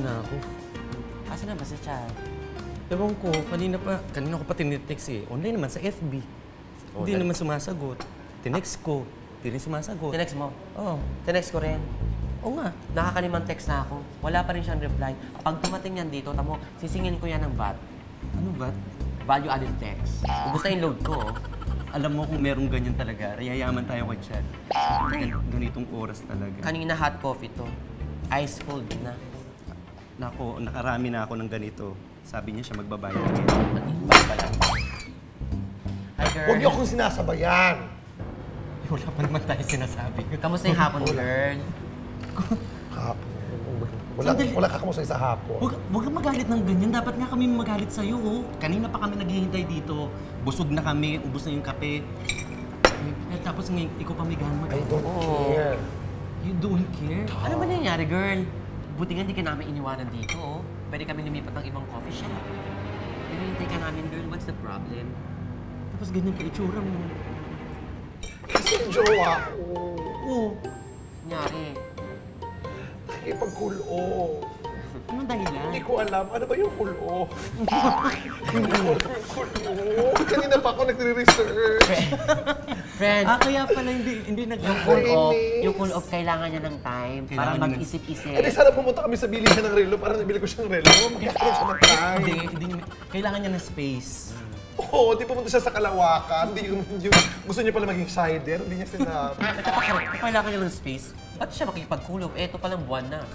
na ako. Asa na ba si Chad? Ewan ko, kanina ko pa tinitext eh. Online naman sa FB. Hindi naman sumasagot. Tinext ko, hindi rin sumasagot. Tinext mo? Oo. Tinext ko rin. Oo nga. Nakakalimang text na ako. Wala pa rin siyang reply. Pag tumating yan dito, tamo, sisingin ko yan ng VAT. Ano ba? Value added text. Ubus na yung load ko, oh. Alam mo kung merong ganyan talaga, yayaman tayo kay Chad. Ganitong oras talaga. Kanina hot coffee to. Ice cold na. Nako, nakarami na ako ng ganito. Sabi niya siya magbabayad ngayon. Kanina ba lang? Hi, girl. Huwag niyo akong sinasabayan. Wala pa naman tayo sinasabi. Kamusta yung hapon, girl? Hapon. Sandali. Wala ka kamusta sa hapon. Huwag kang magalit ng ganyan. Dapat nga kami magalit sa'yo, oh. Kanina pa kami naghihintay dito. Busog na kami, ubos na yung kape. Eh, tapos ngayon, ikaw pa may gana I don't care. You don't care? Ano ba nangyari, girl? Buti nga hindi ka namin iniwanan dito, oh. Pwede kami lumipat ng ibang coffee shop. Pinahintay ka namin, girl. What's the problem? Tapos ganyan ka itsura mo. Kasi jowa ko. Oo. Nangyari. Nakikipag-cool off. Anong dahilan? Hindi ko alam. Ano ba yung cool off? Hindi ko alam yung cool off. Kanina pa ako nagre-research. Friend, Kaya pala hindi yung cool off, kailangan niya ng time para Kailangan mag-isip-isip. Eh, sana pumunta kami sa bilihan ng relo para nabili ko siyang relo. Magkakaroon siya ng time. Hindi, kailangan niya ng space. Oo, di pumunta siya sa Kalawakan. Gusto niya pala maging sider. Hindi niya sinabi. Kailangan niya ng space. Ba't siya makikipag-cool off? Eto palang buwan na.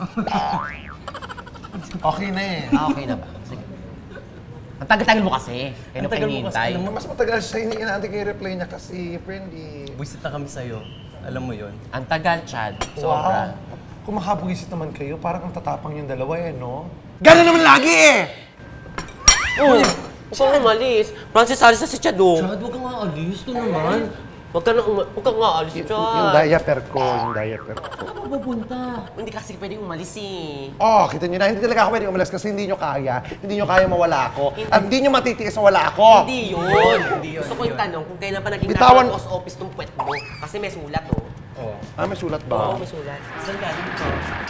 Okay na eh. Okay na ba? Sige. Ang tagal-tagal mo kasi. Kaya Ang tagal mo kasi, alam mo. Mas matagal siya. Inaantay ko yung reply niya kasi, friendly. Buisit na kami sa'yo. Alam mo yon. Ang tagal, Chad. Sobra. Wow. Kung makabuisit naman kayo, parang ang tatapang yung dalawa eh, no? Gano'n naman lagi eh! Oh, huwag kang umalis. Francis, alis na si Chad, oh. Chad, huwag kang aalis. Ito naman. Huwag kang aalis, Chad. Yung diaper ko. Saan ka pupunta? Hindi kasi pwedeng umalis, eh. Oh, kita nyo na, hindi talaga ako pwede umalis kasi hindi nyo kaya. Hindi nyo kaya mawala ako. At hindi nyo matitiis na wala ako. Hindi yun. Gusto ko yung tanong kung kailan pa naging Bitawan- nasa post office tong puwet mo. Kasi may sulat, oh. Oh. Ah, may sulat ba? Oo, may sulat. Saan galing ito?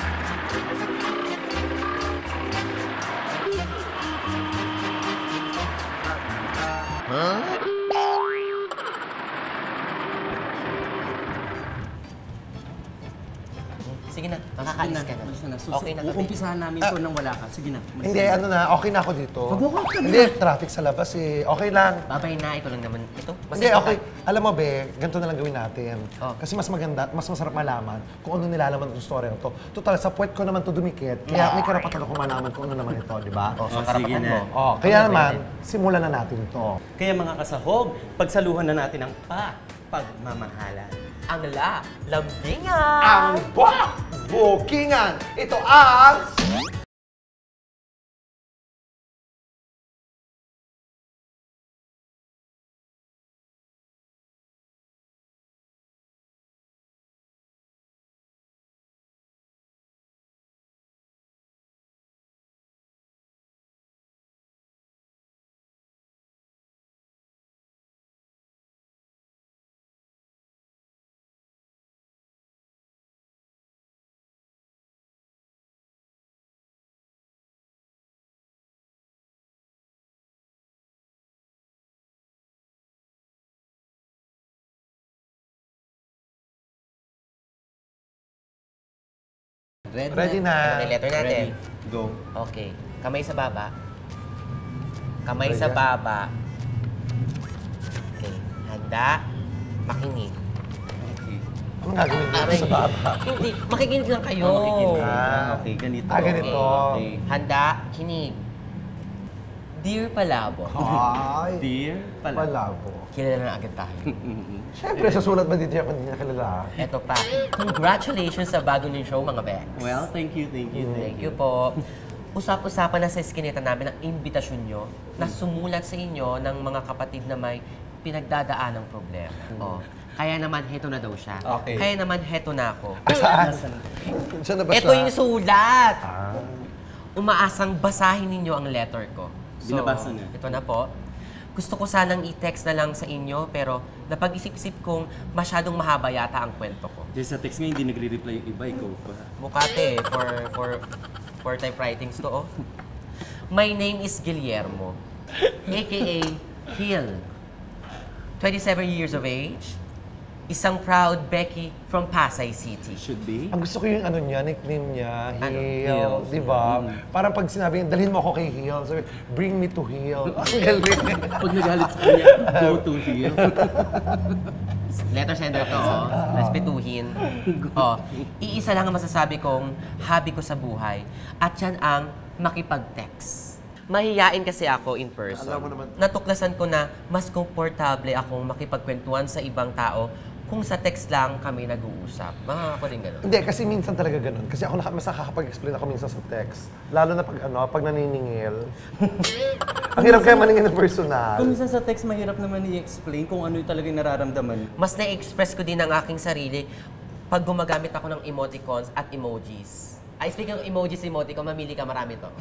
Sige na, makakaalis ka na. Okay na kami. Uumpisahan namin ito nang wala ka. Sige na. Hindi, ano na, okay na ako dito. Mag-walk ka na. Hindi, traffic sa labas eh. Okay lang. Babay na, ito lang naman. Ito, Hindi, okay. Alam mo, be, ganito na lang gawin natin. Oh. Kasi mas maganda, mas masarap malaman kung ano nilalaman ng story na to. Total, sa puwet ko naman to dumikit. Kaya may karapatan ako malaman kung ano naman ito, di ba? Oh, sa Oh, karapatan sige mo. na. Oh, kaya naman, simulan na natin to. Kaya mga kasahog, pagsaluhan na natin ang pagmamahalan. Ang lambingan! Ang bookingan! Ito ang... Ready na. Ano yung letter natin? Ready. Go. Okay. Kamay sa baba. Kamay Ready sa na? baba. Okay. Handa. Makinig. Okay. Anong gagawin dito Aray. sa baba? Hindi. Makikinig lang kayo. Makikinig. Ah. Okay, ganito. Ganito. Okay. Handa. Kinig. Dear Palabo. Ay, Dear pala. palabo. Kilala na agad tayo. Siyempre, sa sulat ba dito ako hindi niya kilala? Eto pa. Congratulations sa bago niyong show, mga Bex. Well, thank you. Thank you po. Usap-usapan na sa iskinita namin ang imbitasyon nyo na sumulat sa inyo ng mga kapatid na may pinagdadaan ng problema. Oh. Kaya naman, heto na daw siya. Okay. Kaya naman, heto na ako. Saan? Saan na ba Ito yung sulat! Ah. Umaasang basahin ninyo ang letter ko. Binabasa na. Ito na po. Gusto ko sanang i-text na lang sa inyo, pero napag-isip-isip kong masyadong mahaba yata ang kwento ko. Dahil sa text nga, hindi nagre-reply yung iba, ikaw pa. Mukate, for typewritings to, oh. My name is Guillermo, aka Gil. 27 years of age. Isang proud Becky from Pasay City. Should be. Ang gusto ko yung ano niya, nickname niya, Ano? Hill, di ba? Parang pag sinabi niya, dalhin mo ako kay Hill, sabi, bring me to Hill. Ang galing. Pag nagalit sa kanya, go to here. Letter sender to, oh. Respetuhin. Oh, iisa lang ang masasabi kong hobby ko sa buhay. At yan ang makipag-text. Mahiyain kasi ako in person. Alam mo naman. Natuklasan ko na mas komportable akong makipagkwentuhan sa ibang tao kung sa text lang kami nag-uusap. Mga ako din gano'n. Hindi, kasi minsan talaga ganun. Kasi ako mas nakakapag-explain ako minsan sa text. Lalo na pag naniningil. Ang hirap kaya maningil ng personal. Kung minsan sa text, mahirap naman i-explain kung ano yung talagang nararamdaman. Mas na-express ko din ang aking sarili pag gumagamit ako ng emoticons at emojis. Ay, speaking of emojis, emoticon, mamili ka, marami to.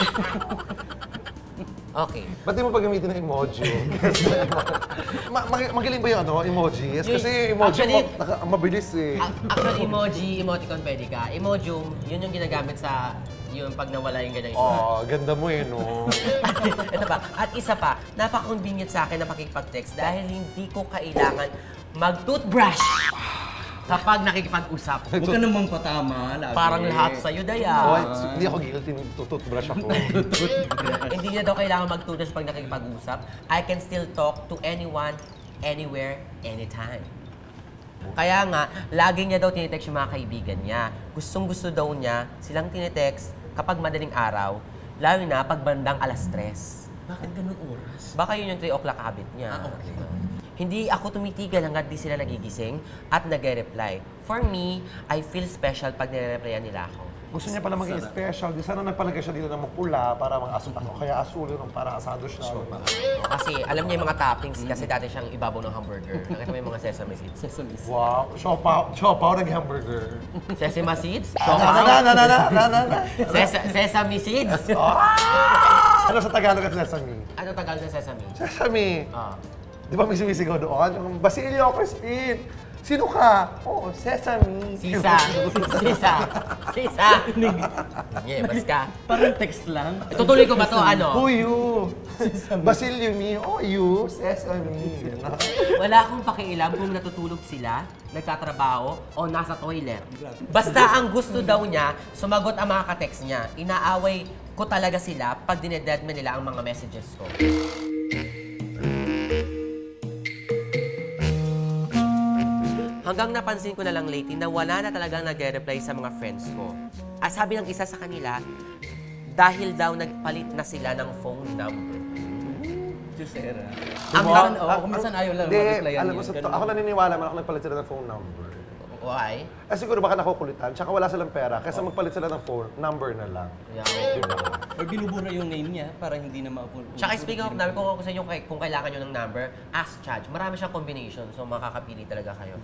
Okay. Ba't di mo pag-gamitin ng emoji? Magaling ba yung emojis? Kasi emoji Actually, mabilis eh. Actually, emoji, emoticon pwede ka. Emojum, yun yung ginagamit sa yung pag nawala yung ganyan. Oh, ganda mo eh, no? Ito pa. At isa pa, napaka-convenient sa akin na makikipag-text dahil hindi ko kailangan mag-toothbrush kapag nakikipag-usap. Huwag ka naman patama. Lagi. Parang lahat sa'yo, Daya. Oh, hindi ako guilty, tututbrush ako. Hindi niya daw kailangan mag-toothbrush pag nakikipag-usap. I can still talk to anyone, anywhere, anytime. Kaya nga, lagi niya daw tinitext yung mga kaibigan niya. Gustong-gusto daw niya silang tinitext kapag madaling araw, lalo na pag bandang 3:00. Bakit ganun oras? Baka yun yung 3 o'clock habit niya. Okay. Hindi ako tumitigal hanggat di sila nagigising at nagre-reply. For me, I feel special pag nire-replyan nila ako. Gusto niya pala maging special. Di sana nagpalagay siya dito ng mapula para mag-asul ako. Kaya asul yun, para asado siya. Kasi alam niya yung mga toppings kasi dati siyang ibabaw ng hamburger. Nakita mo yung mga sesame seeds. Sesame seeds. Wow, siopaw nag-hamburger. Sesame seeds? Sesame seeds? Ano sa Tagalog at sesame? Ano Tagalog ng sesame? Sesame. Ah. Di ba may sumisigaw doon? Yung Basilio Crispin. Sino ka? Oo, Sesame. Sisa. Sisa. Sisa. Yeah, bas ka. Parang text lang. Tutuloy ko ba to ano? Who you? Basilio me. Oh, you. Sesame. Wala akong pakialam kung natutulog sila, nagtatrabaho, o nasa toilet. Basta ang gusto daw niya, sumagot ang mga ka-text niya. Inaaway ko talaga sila pag dinededman nila ang mga messages ko. Hanggang napansin ko na lang lately na wala na talagang nagre-reply sa mga friends ko. At sabi ng isa sa kanila, dahil daw nagpalit na sila ng phone number. Jusera. Ang Minsan ayaw lang Hindi, mag-replyan alam mo, yun. ako naniniwala man ako nagpalit sila ng phone number. Why? Siguro baka nakukulitan, tsaka wala silang pera, kaysa magpalit sila ng phone number na lang. Yeah. Or binubura yung name niya para hindi na maupun. Tsaka speaking of number, kung ako sa inyo, kung kailangan nyo ng number, ask Chad. Marami siyang combination, so makakapili talaga kayo.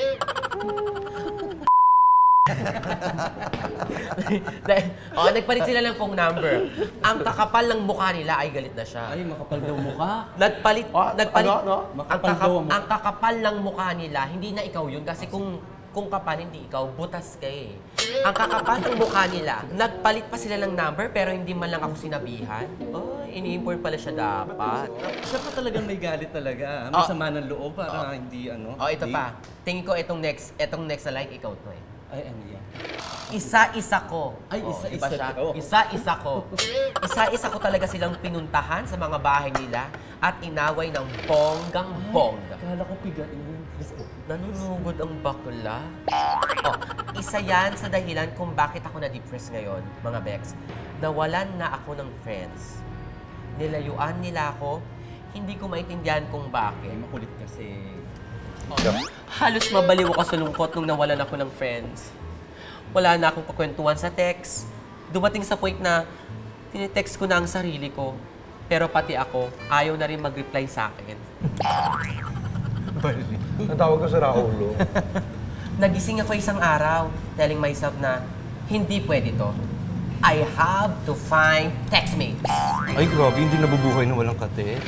Nagpalit sila ng phone number. Ang kakapal ng mukha nila ay galit na siya. Ay, makapal daw mukha. Nagpalit. Ano? Makapal daw ang mukha. Ang kakapal ng mukha nila, hindi na ikaw yun. Kasi kung kapal, hindi ikaw, butas ka eh. Ang kakapal ng mukha nila, nagpalit pa sila ng number pero hindi man lang ako sinabihan. Oh, ini-import pala siya dapat. Siya pa talagang may galit talaga. May sama ng loob para hindi ano. Oh, ito pa. Tingin ko itong next na line, ikaw to eh. Ay, ano yan? Isa-isa ko. Ay, Oh, isa-isa iba siya? ko. Isa-isa ko. Isa-isa ko talaga silang pinuntahan sa mga bahay nila at inaway ng bonggang-bongga. Kala ko pigain. Nanunugod ang bakla. Oh, isa yan sa dahilan kung bakit ako na-depress ngayon, mga Bex. Nawalan na ako ng friends. Nilayuan nila ako, hindi ko maintindihan kung bakit. Ay, makulit kasi. Halos mabaliw ako sa lungkot nung nawalan ako ng friends. Wala na akong kakwentuhan sa text. Dumating sa point na tinitext ko na ang sarili ko. Pero pati ako, ayaw na rin mag-reply sa akin. Ang tawag ko sa Raulo. Nagising ako isang araw, telling myself na hindi pwede to. I have to find textmates. Ay, grabe. Hindi nabubuhay na walang kate.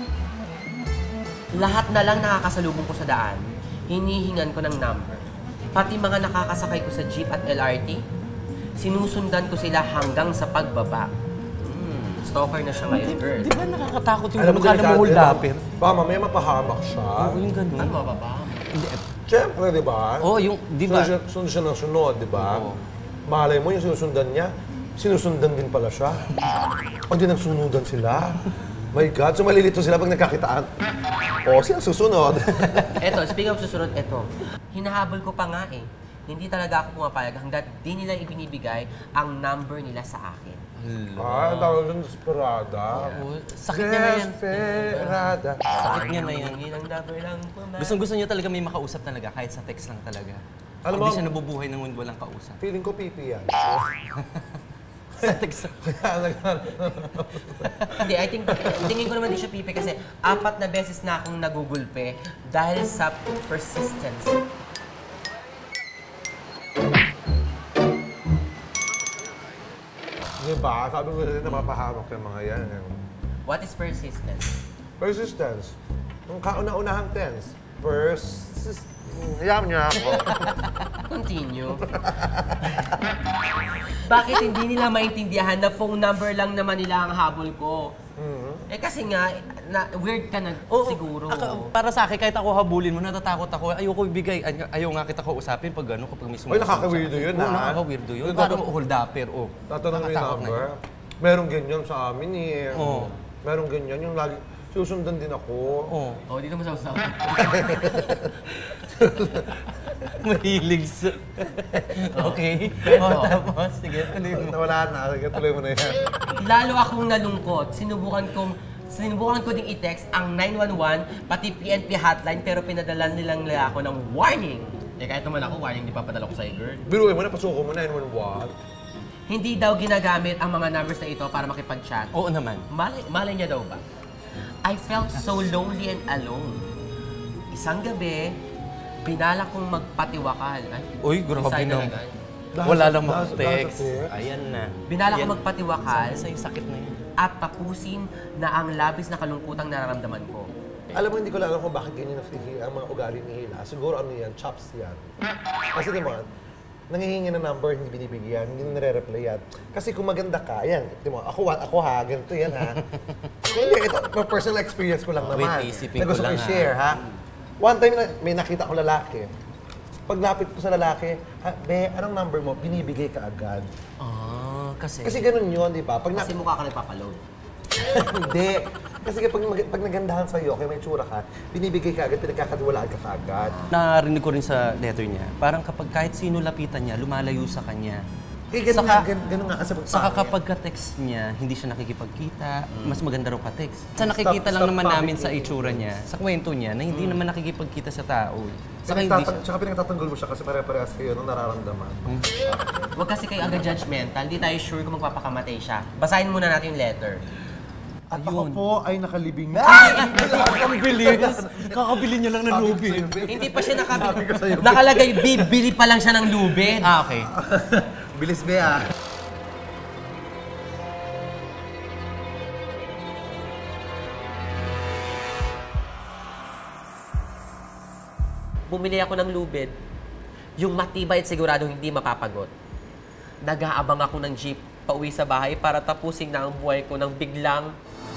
Lahat na lang nakakasalubong ko sa daan, hinihingan ko ng number. Pati mga nakakasakay ko sa jeep at LRT, sinusundan ko sila hanggang sa pagbaba. Stalker na siya ngayon, girl. Di ba nakakatakot yung Alam mo, mukha na delikado muhuldapin? yun. Baka mamaya mapahamak siya. Oo, yung ganun. Ano mababa? Siyempre, di ba? Oo, yung, di ba? Sunod siya ng sunod, di ba? Oo. Malay mo yung sinusundan niya, sinusundan din pala siya. Pag di nagsunudan sila. My God, so malilito sila pag nagkakitaan. Oo, sila susunod. Eto, speaking of susunod, eto. Hinahabol ko pa nga eh. Hindi talaga ako pumapayag hanggat di nila ibinibigay ang number nila sa akin. Ah, tawag doon, desperada. Oo, sakit niya na yan. Desperada. Sakit niya na yan. Ang number lang po na. Gusto niya talaga may makausap talaga, kahit sa text lang talaga. Alam mo, Hindi siya nabubuhay ng walang kausap. Feeling ko pipi yan. Sa text. Hindi, I think, tingin ko naman di siya pipi kasi 4 na beses na akong nagugulpe dahil sa persistence. Diba? Sabi ko rin napapahamak yung mga yan. What is persistence? Persistence. Yung kauna-unahang tense. Hayaan niya ako. Continue. Bakit hindi nila maintindihan na phone number lang naman nila ang habol ko? Eh kasi nga, weird ka na siguro. Para sa akin, kahit ako habulin mo, natatakot ako. Ayoko ibigay. Ayaw nga kita kausapin pag gano'n, kapag may Ay, nakaka-weirdo yun, Oo, ha? nakaka-weirdo yun. Yung Parang hold-upper, oh. Tatanong mo yung Nakatakot na number. yun. Merong ganyan sa amin eh. Oo. Merong ganyan. Yung lagi, susundan din ako. Oo. Oh, dito mo sa usap. Mahilig sa... Okay. Oh, tapos, sige, tuloy mo. Nawala na. Sige, tuloy mo na yan. Lalo akong nalungkot. Sinubukan ko ding i-text ang 911, pati PNP hotline, pero pinadala nilang nila ako ng warning. Eh, kahit naman ako, warning di papadala ko sa girl. Biruin mo na, pasuko mo na, 911. Hindi daw ginagamit ang mga numbers na ito para makipag-chat. Oo naman. Malay niya daw ba? I felt so lonely and alone. Isang gabi, binala kong magpatiwakal. Ay, Uy, grabe design na. talaga. Wala lang Dahil sa mag-text. text. Ayan na. Binala ko Yan. magpatiwakal Sa yung sakit na yun. at tapusin na ang labis na kalungkutang nararamdaman ko. Alam mo, hindi ko lang alam kung bakit ganyan ang mga ugali ni Hila. Siguro ano yan, chops yan. Kasi naman, nangihingi ng number, hindi binibigyan, hindi na nare-reply yan. Kasi kung maganda ka, yan, ako ha, ganito yan ha. Hindi, ito, personal experience ko lang naman. Wait, isipin na gusto ko lang, i-share ha. One time may nakita ko lalaki. Paglapit ko sa lalaki, be, anong number mo? Binibigay ka agad. Kasi Kasi ganun yun, di ba? Pag Kasi mukha ka nagpapaload. Hindi. Kasi pag nagandahan sa'yo, kaya may tsura ka, binibigay ka agad, pinagkakatiwalaan ka agad. narinig ko rin sa letter niya, parang kapag kahit sino lapitan niya, lumalayo sa kanya. Eh, ganun Saka- nga kasi pag Saka kapag ka-text niya, hindi siya nakikipagkita, mas maganda raw ka-text. Sa nakikita lang Stop naman namin sa panicking. itsura niya, sa kwento niya, na hindi naman nakikipagkita sa tao. Saka hindi siya. Tsaka pinagtatanggol mo siya kasi pare-parehas kayo nung nararamdaman. Huwag kasi kayo agad judgmental, di tayo sure kung magpapakamatay siya. Basahin muna natin yung letter. At ako po ay nakalibing Ang bilis! Kakabili niya lang ng lubid. Hindi pa siya nakabili. Nakalagay, bibili pa lang siya ng lubid. Ah, okay. Bilis be ah. Bumili ako ng lubid. Yung matibay at siguradong hindi mapapagot. Nag-aabang ako ng jeep pauwi sa bahay para tapusin na ang buhay ko nang biglang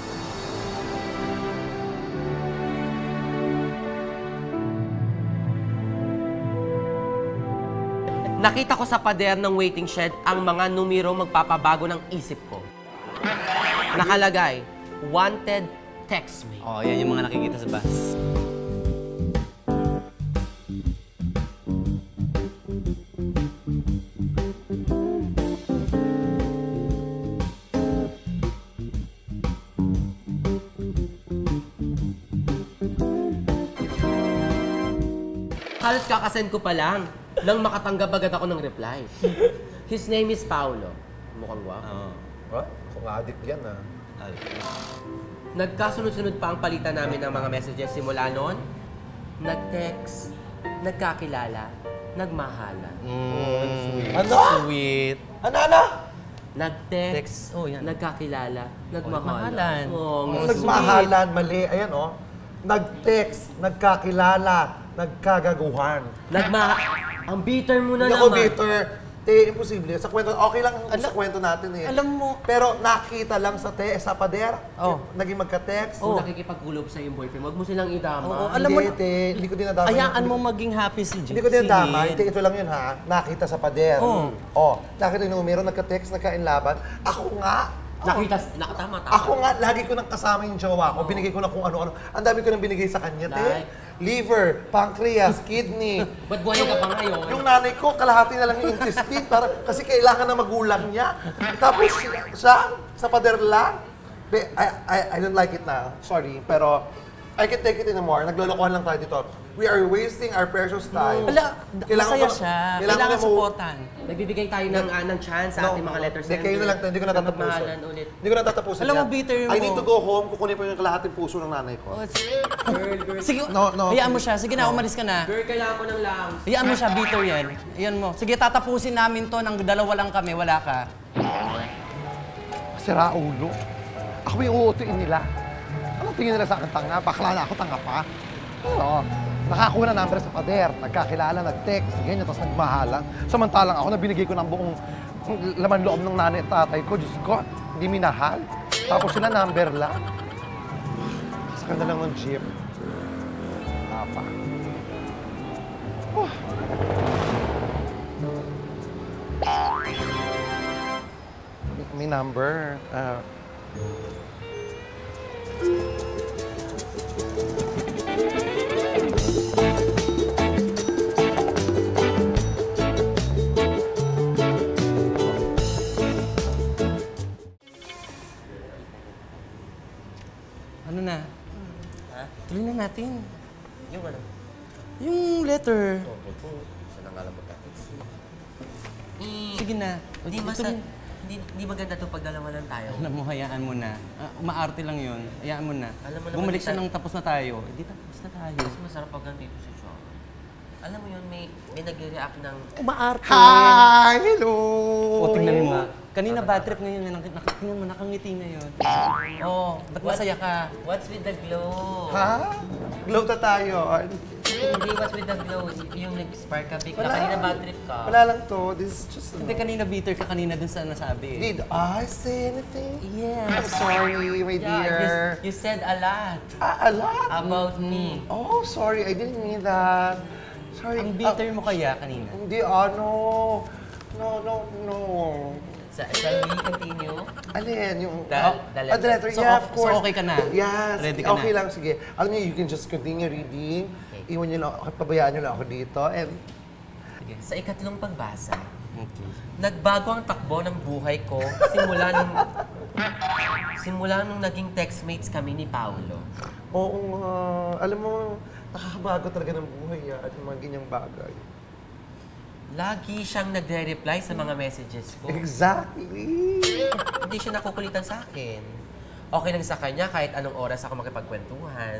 nakita ko sa pader ng waiting shed ang mga numero magpapabago ng isip ko. Nakalagay, wanted, text me. Oh, yan yung mga nakikita sa bus. Halos kakasend ko pa lang nang makatanggap agad ako ng reply. His name is Paulo. Mukhang guwapo. Oo. What? Kung addict yan ah. Nagkasunod-sunod pa ang palitan namin ng mga messages simula noon. Nag-text, nagkakilala, nagmahala. Ano? Sweet. Ano? Nag-text, Text. Oh, yan. nagkakilala, nagmahala. nagmahalan. Oh, Nagmahalan, mali. Ayan oh. Nag-text, nagkakilala, nagkagaguhan. Ang bitter mo na Hindi ako naman. bitter. Imposible. Sa kwento, okay lang sa kwento natin eh. Alam mo- Pero nakita lang sa pader, Oh. naging magka-text. Kung nakikipagkulob sa yung boyfriend, wag mo silang idama. Oo, alam mo, Hindi ko dinadama. hayaan mo maging happy si Jake. Hindi ko dinadama. Hindi, ito lang yun ha. Nakita sa pader. Oh. Nakita yung numero, nagka-text, nagkainlaban. Ako nga, Tama. Ako nga, lagi ko nang kasama yung jowa ko. Binigay ko na kung ano-ano. Ang dami ko nang binigay sa kanya, te. Like? Liver, pancreas, kidney. Ba't buhay ka pa ngayon? Yung nanay ko, kalahati na lang yung intestine kasi kailangan na magulang niya. Tapos siya, sa pader lang. I don't like it na. Sorry, pero I can take it anymore. Naglolokohan lang tayo dito. We are wasting our precious time. Wala, masaya siya. Kailangan mo- supportan. Nagbibigay tayo ng chance sa ating mga letters. Hindi, kayo na lang. Hindi ko na tatapusin. Magmahalan ulit. Hindi ko na tatapusin Alam mo, yan. bitter I mo. need to go home. Kukunin po yung kalahating puso ng nanay ko. Sige, No, hayaan mo siya. Sige na, umalis ka na. Girl, kailangan ko ng lungs. Hayaan mo siya, bitter yan. Ayan mo. Sige, tatapusin namin to. Nang dalawa lang kami, wala ka. Sira ulo. Ako yung uutuin nila. Anong tingin nila sa akin tanga? Bakla na ako, tanga pa. Pero, nakakuha na number sa pader, nagkakilala, nag-text, ganyan, tapos nagmahalan. Samantalang ako, nabinigay ko ng buong laman loob ng nanay at tatay ko. Diyos ko, hindi minahal. Tapos sila number lang. Sakay na lang ng jeep. Apa. May number. Ano na? Ha? Tuloy na natin. Yung ano? Yung letter. Saan ang alam mo tatix? Sige na. Tuloy. Hindi maganda to pag dalawa lang tayo. Alam mo, hayaan mo na. Umaarte lang yun. Hayaan mo na. Alam mo naman Bumalik siya tayo- nang tapos na tayo. Hindi tapos na tayo. Mas masarap pag nandito si Chong. Alam mo yun, may nagre-react ng... Umaarte. Hi! Hello! O, tingnan mo. Kanina bad trip ngayon. Tingnan mo, nakangiti ngayon. Oh, ba't masaya ka? What's with the glow? Ha? Glow ta tayo. Hindi, what's with the glow? Yung nag-spark ka bigla. Wala. Kanina bad trip ka. Wala lang to. This is just... Hindi, kanina bitter ka kanina dun sa nasabi. Did I say anything? Yes. I'm sorry, my dear. You said a lot A lot? about me. Oh, sorry. I didn't mean that. Sorry. Ang bitter mo kaya kanina. Hindi, ano. No. Shall we continue? Alin? Yung... The letter. The letter, So, yeah, of so course. okay ka na? Yes. Ready ka Okay na? lang, sige. Alam niyo, you can just continue reading. Okay. Iwan niyo lang, pabayaan niyo lang ako dito. And Sa ikatlong pagbasa, Okay. nagbago ang takbo ng buhay ko simula nung naging textmates kami ni Paolo. oo nga. Alam mo, nakakabago talaga ng buhay yan. At yung mga ganyang bagay. Lagi siyang nagre-reply sa mga messages ko. Exactly. Hindi siya nakukulitan sa akin. Okay lang sa kanya kahit anong oras ako makipagkwentuhan.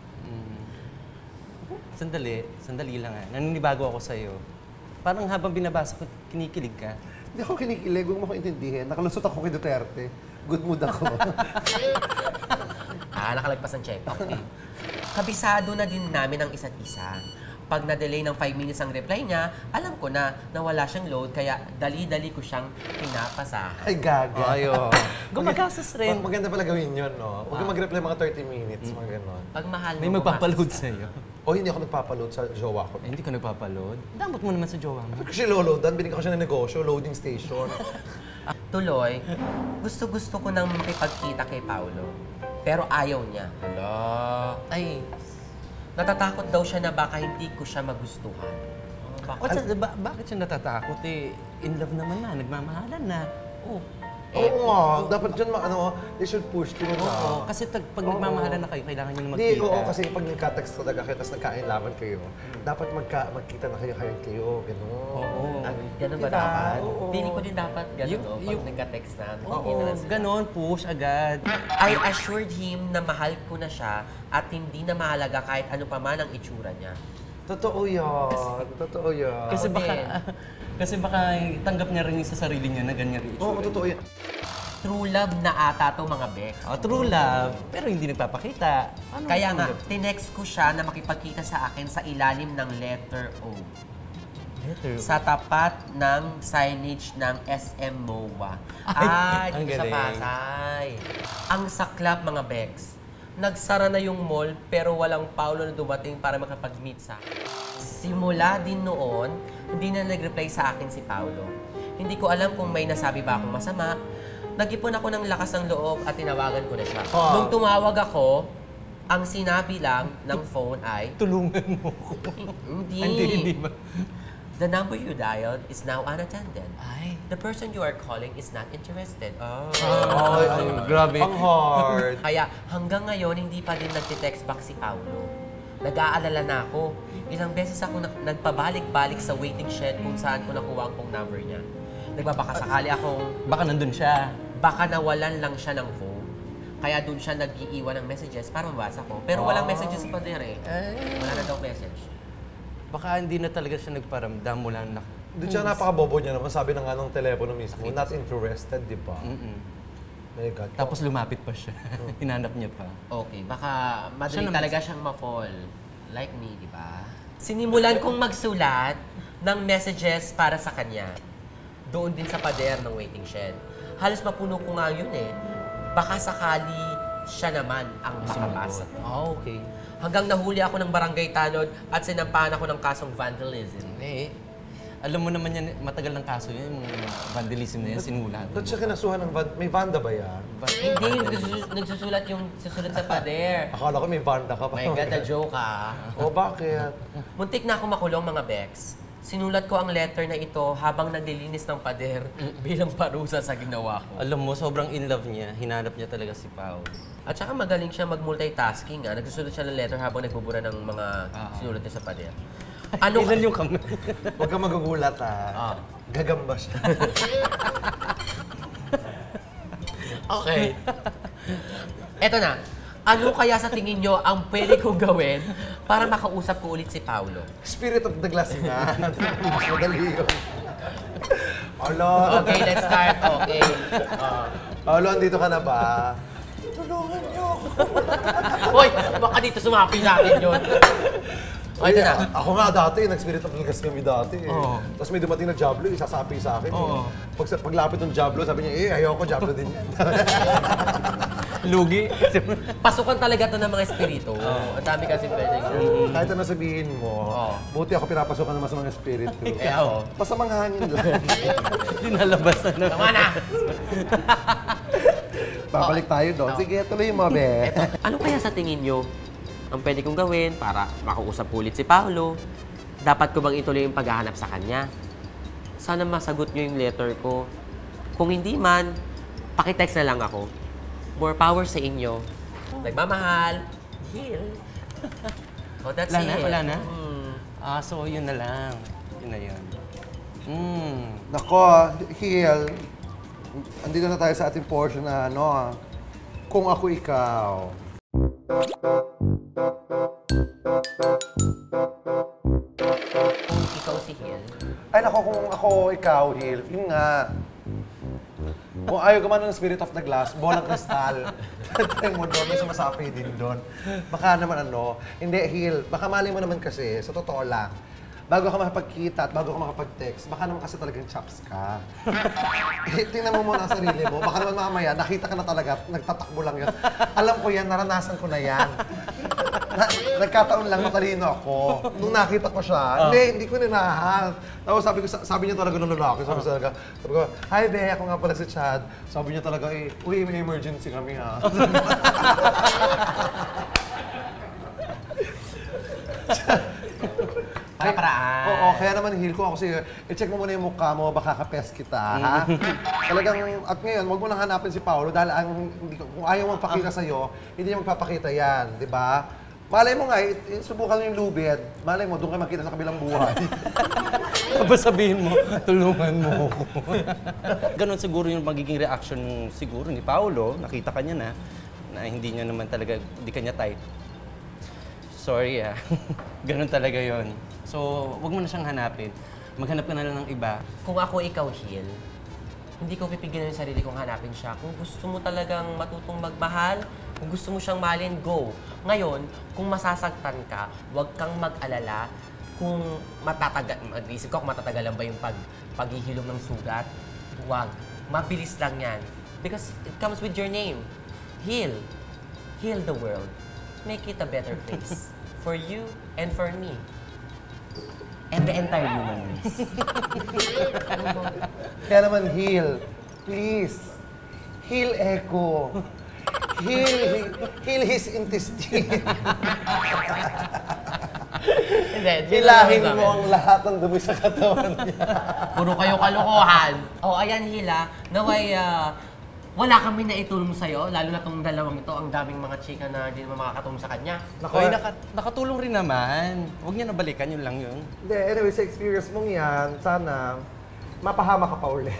Sandali lang ah. Naninibago ako sa'yo. Parang habang binabasa ko, kinikilig ka. Hindi ako kinikilig. Huwag mo ko intindihin. Nakalusot ako kay Duterte. Good mood ako. Nakalagpas ang check. Kabisado na din namin ang isa't isa. Pag na-delay ng 5 minutes ang reply niya, alam ko na nawala siyang load, kaya dali-dali ko siyang pinapasahan. Ay, gaga. Ayo. Gumagastos rin. Maganda pala gawin yun, no? Huwag kang mag-reply mga 30 minutes, mga ganon. Pag mahal mo, May magpapaload sa'yo. O hindi ako nagpapaload sa jowa ko. Eh, hindi ka nagpapaload. Damot mo naman sa jowa mo. Kasi loloadan, binigyan ko siya ng negosyo, loading station. Tuloy, gusto-gusto ko nang makipagkita kay Paolo. Pero ayaw niya. Hala. Ay, Natatakot daw siya na baka hindi ko siya magustuhan. bakit siya natatakot eh? In love naman na, nagmamahalan na. Oh. Oo nga, dapat dyan, they should push through na. Oo, kasi pag nagmamahalan na kayo, kailangan nyo na Hindi, magkita. oo, kasi pag nagka-text talaga kayo, tapos nagkainlaban kayo, dapat magkita na kayo, gano'n. Oo. Ganun ba Diba? dapat? Oo. Feeling ko din dapat ganun, Yung- no? Pag yung- nagka-text na. Oo, nagkikita na sila. ganon, push agad. I assured him na mahal ko na siya at hindi na mahalaga kahit ano pa man ang itsura niya. Totoo yan. Totoo yan. Kasi Ako baka, din. kasi baka tanggap niya rin yung sa sarili niya na ganyan rin Oo, itsura. totoo yan. true love na ata to mga Bex. Oh, true love, pero hindi nagpapakita. Ano Kaya true nga, love? tinext ko siya na makipagkita sa akin sa ilalim ng letter O. Letter. Sa tapat ng signage ng SM MOA. Ay, ang dito sa galing. Pasay. Ang saklap mga Bex. Nagsara na yung mall pero walang Paolo na dumating para makapag-meet sa akin. Simula din noon, hindi na nag-reply sa akin si Paolo. Hindi ko alam kung may nasabi ba akong masama. Nag-ipon ako ng lakas ng loob at tinawagan ko na siya. Nung tumawag ako, ang sinabi lang ng phone ay, Tulungan mo ko. hindi. ba? The number you dialed is now unattended. Ay. The person you are calling is not interested. Ay, Grabe. ang hard. Kaya hanggang ngayon, hindi pa din nagte-text back si Paolo. Nag-aalala na ako. Ilang beses ako nagpabalik-balik sa waiting shed kung saan ko nakuha ang phone number niya. Nagbabaka sakali akong Baka nandun siya. baka nawalan lang siya ng phone. Kaya doon siya nag-iiwan ng messages para mabasa ko. Pero walang messages pa din eh. Wala na daw message. Baka hindi na talaga siya nagparamdam mula na. Doon siya napakabobo niya naman. Sabi na nga ng telepono mismo, not interested, di ba? My God. Tapos lumapit pa siya. Hinanap niya pa. Okay, baka madali Siya naman- talaga siyang ma-fall. Like me, di ba? Sinimulan kong magsulat ng messages para sa kanya. Doon din sa pader ng waiting shed. Halos mapuno ko nga yun eh. Baka sakali siya naman ang makabasa. Oh, okay. Hanggang nahuli ako ng barangay tanod at sinampahan ako ng kasong vandalism. Alam mo naman yan, matagal ng kaso yun, yung mga vandalism na yan, sinulat. Ba't siya kinasuhan ng van? May Vanda ba yan? Hindi, nagsusulat yung susulat sa pader. Akala ko may Vanda ka pa. My God, a joke ah. O bakit? Muntik na ako makulong mga Bex. Sinulat ko ang letter na ito habang naglilinis ng pader bilang parusa sa ginawa ko. Alam mo, sobrang in love niya. Hinanap niya talaga si Pao. At saka magaling siya mag-multitasking. Nagsusulat siya ng letter habang nagbubura ng mga sinulat niya sa pader. Ano Ilan yung kamay? Huwag ka magugulat Gagamba siya. Okay. Eto na. Ano kaya sa tingin nyo ang pwede kong gawin para makausap ko ulit si Paolo? Spirit of the glass nga. Mas madali yun. Alo. Okay, let's start. Okay. Alo, andito ka na ba? Tulungan niyo ako. Hoy, baka dito sumapi natin yun. O, ito na. Ako nga dati, nag-spirit of the glass kami dati. Tapos may dumating na Diablo, isasapi sa akin. Paglapit ng Diablo, sabi niya, ayoko, Diablo din yan. Lugi. Pasukan talaga to ng mga espiritu. Ang dami kasi pwede. Kahit ano sabihin mo, buti ako pinapasukan naman sa mga espiritu. Kaya Masamang hangin lang. Dinalabas na Tama na! Babalik tayo doon. Sige, tuloy mo, be. Ano kaya sa tingin nyo ang pwede kong gawin para makausap ulit si Paolo? Dapat ko bang ituloy yung paghahanap sa kanya? Sana masagot nyo yung letter ko. Kung hindi man, pakitext na lang ako. More power sa inyo. Nagmamahal. Heal. Oh, that's Wala na? it. Wala na? Hmm. So yun na lang. Yun na yun. Nako, Hiel. Andito na tayo sa ating portion na kung ako ikaw. Kung ikaw si Hiel, Ay nako, kung ako ikaw, Hiel, yun nga. Kung ayaw ka man ng Spirit of the Glass, bolang kristal. Try mo doon, may sumasapi din doon. Baka naman hindi, Hiel, baka mali mo naman kasi, sa totoo lang, bago ka makapagkita at bago ka makapag-text, baka naman kasi talagang chops ka. Tingnan mo muna ang sarili mo, baka naman mamaya, nakita ka na talaga, nagtatakbo lang yan. Alam ko yan, naranasan ko na yan. Nagkataon lang, matalino ako. Nung nakita ko siya, hindi ko ninahal. Tapos sabi niya talaga ng lalaki, sabi ko, hi be, ako nga pala si Chad. Sabi niya talaga, uy, may emergency kami ha. para-paraan. Oo, kaya naman Hiel, kung ako sa'yo, i-check mo muna yung mukha mo, baka kapes kita, ha? Talagang, at ngayon, huwag mo nang hanapin si Paolo dahil kung ayaw magpakita sa'yo, hindi niya magpapakita yan, di ba? Malay mo nga, subukan mo yung lubid. Malay mo, doon kayo makita sa kabilang buhay. Tapos sabihin mo, tulungan mo ako. Ganon siguro yung magiging reaction siguro ni Paolo. Nakita ka niya na hindi niya naman talaga, hindi kanya type. Sorry Ganon talaga yon. So, wag mo na siyang hanapin. Maghanap ka na lang ng iba. Kung ako ikaw, Hiel, hindi ko pipigilan yung sarili kong hanapin siya. Kung gusto mo talagang matutong magmahal, kung gusto mo siyang mahalin, go. Ngayon, kung masasaktan ka, huwag kang mag-alala kung mag-isip ko kung matatagalan ba yung paghihilom ng sugat. Huwag. Mabilis lang yan. Because it comes with your name. Heal. Heal the world. Make it a better place. For you and for me. And the entire human race. Kaya naman, heal. Please. Heal Echo. Heal his intestine. Hilahin mo ang lahat ng dumi sa katawan niya. Puro kayo kalokohan. Ayan Hila. Naway, wala kami na itulong sa'yo, lalo na tong dalawang ito, ang daming mga chika na hindi naman makakatulong sa kanya. Hoy, nakatulong rin naman. Huwag niya nabalikan, yun lang yun. Hindi, anyway, sa experience mong yan, sana mapahama ka pa ulit.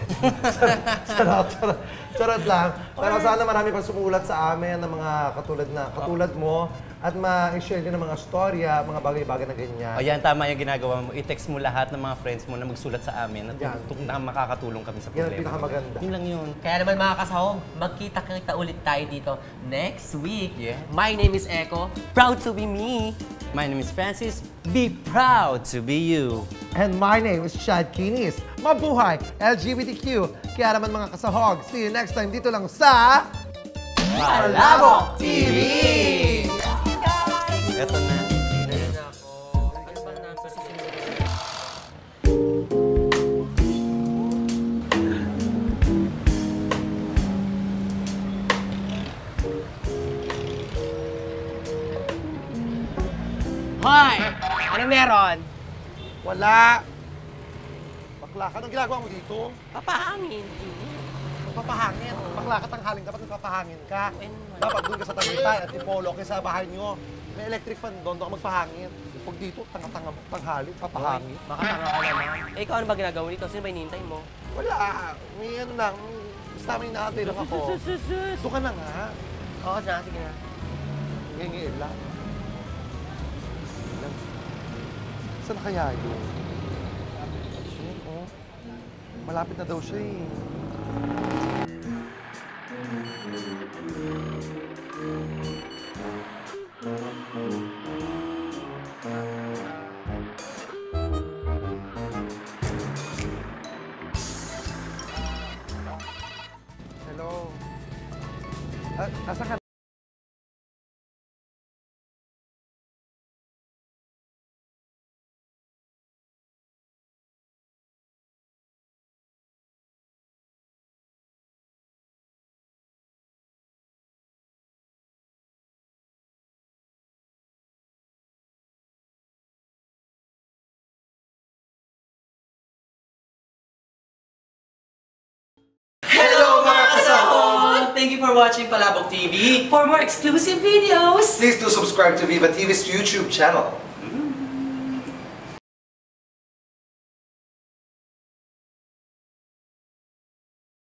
Charot lang. Pero sana marami pang sumulat sa amin ng mga katulad mo at ma-share din ng mga storya, mga bagay-bagay na ganyan. O yan, tama yung ginagawa mo. I-text mo lahat ng mga friends mo na magsulat sa amin at na makakatulong kami sa Yan problema. ang pinakamaganda. Yun lang yun. Kaya naman mga kasahog, magkita-kita ulit tayo dito next week. Yeah. My name is Echo. Proud to be me. My name is Francis. Be proud to be you. And my name is Chad Kinis. Mabuhay! LGBTQ! Kaya naman mga kasahog, see you next time dito lang sa... Palabok TV! Eto na. Ayun ako. Ano ba nasa susunod? Hoy! Ano meron? Wala! Bakla ka. Anong ginagawa mo dito? Papahangin. Papahangin. Bakla ka, tanghalin ka, ba't nagpapahangin ka? Ayun. Dapat doon ka sa Tagaytay at Tipolo kayo sa bahay nyo. May electric fan doon ka magpahangin. Pag dito, tanga-tanga tanghalin, papahangin. Baka tanga ka naman. Eh, ikaw ano ba ginagawa dito? Sino ba hinihintay mo? Wala. May ano lang, basta may nakatay lang ako. Doon ka na nga. Oo, sige na. Ngayon lang. Saan kaya yun? Ayun, oh. Malapit na daw siya eh. Hello. Nasaan ka? Hello mga kasahog! Thank you for watching Palabok TV. For more exclusive videos, Please do subscribe to Viva TV's YouTube channel.